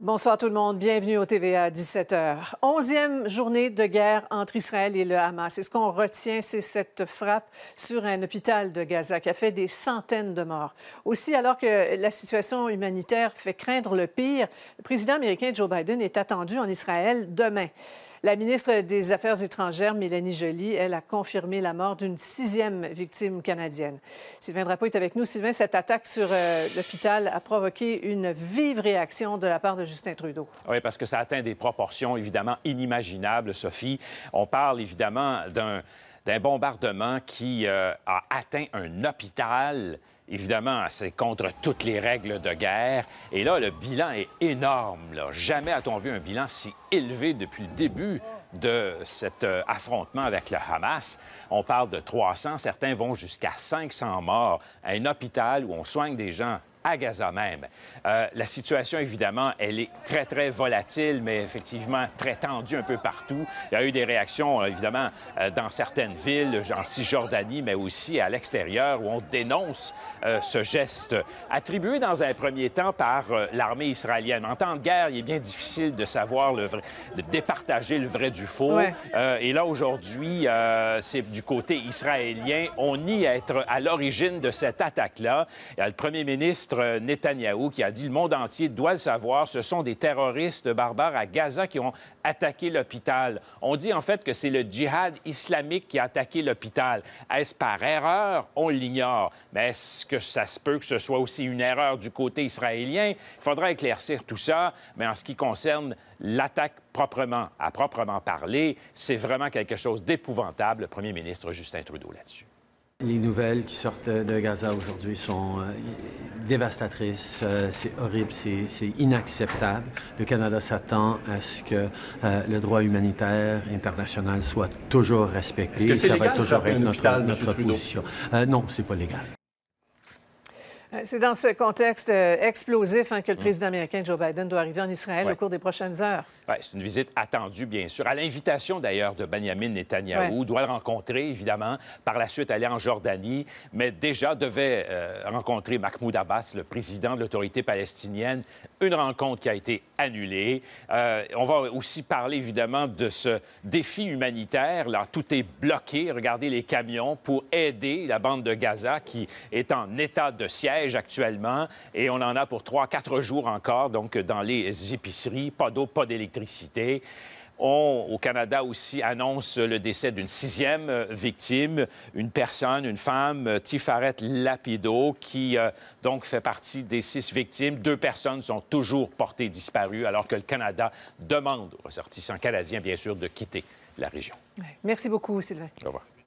Bonsoir tout le monde, bienvenue au TVA 17h. 11e journée de guerre entre Israël et le Hamas. Et ce qu'on retient, c'est cette frappe sur un hôpital de Gaza qui a fait des centaines de morts. Aussi, alors que la situation humanitaire fait craindre le pire, le président américain Joe Biden est attendu en Israël demain. La ministre des Affaires étrangères, Mélanie Joly, elle a confirmé la mort d'une 6e victime canadienne. Sylvain Drapeau est avec nous. Sylvain, cette attaque sur l'hôpital a provoqué une vive réaction de la part de Justin Trudeau. Oui, parce que ça atteint des proportions évidemment inimaginables, Sophie. On parle évidemment d'un bombardement qui a atteint un hôpital. Évidemment, c'est contre toutes les règles de guerre. Et là, le bilan est énorme, là. Jamais a-t-on vu un bilan si élevé depuis le début de cet affrontement avec le Hamas. On parle de 300, certains vont jusqu'à 500 morts à un hôpital où on soigne des gens à Gaza même. La situation, évidemment, elle est très, très volatile, mais effectivement très tendue un peu partout. Il y a eu des réactions, évidemment, dans certaines villes, en Cisjordanie, mais aussi à l'extérieur, où on dénonce ce geste attribué dans un premier temps par l'armée israélienne. En temps de guerre, il est bien difficile de savoir le vrai, de départager le vrai du faux. Ouais. Et là, aujourd'hui, c'est du côté israélien. On nie être à l'origine de cette attaque-là. Il y a le premier ministre Netanyahou qui a dit « Le monde entier doit le savoir, ce sont des terroristes barbares à Gaza qui ont attaqué l'hôpital. » On dit en fait que c'est le djihad islamique qui a attaqué l'hôpital. Est-ce par erreur? On l'ignore. Mais est-ce que ça se peut que ce soit aussi une erreur du côté israélien? Il faudra éclaircir tout ça. Mais en ce qui concerne l'attaque à proprement parler, c'est vraiment quelque chose d'épouvantable, le premier ministre Justin Trudeau là-dessus. Les nouvelles qui sortent de Gaza aujourd'hui sont dévastatrices, c'est horrible, c'est inacceptable. Le Canada s'attend à ce que le droit humanitaire international soit toujours respecté. Est-ce que c'est ça légal va toujours de frapper être un notre Trudeau? position. Non, c'est pas légal. C'est dans ce contexte explosif que le président américain Joe Biden doit arriver en Israël au cours des prochaines heures. Oui, c'est une visite attendue, bien sûr. À l'invitation, d'ailleurs, de Benjamin Netanyahou, doit le rencontrer, évidemment, par la suite aller en Jordanie, mais déjà devait rencontrer Mahmoud Abbas, le président de l'Autorité palestinienne, une rencontre qui a été annulée. On va aussi parler, évidemment, de ce défi humanitaire. Là, tout est bloqué. Regardez les camions pour aider la bande de Gaza qui est en état de siège actuellement, et on en a pour 3-4 jours encore, donc dans les épiceries, pas d'eau, pas d'électricité. Au Canada aussi annonce le décès d'une 6e victime, une personne, une femme, Tifaret Lapido, qui donc fait partie des 6 victimes. 2 personnes sont toujours portées disparues, alors que le Canada demande aux ressortissants canadiens, bien sûr, de quitter la région. Merci beaucoup, Sylvain. Au revoir.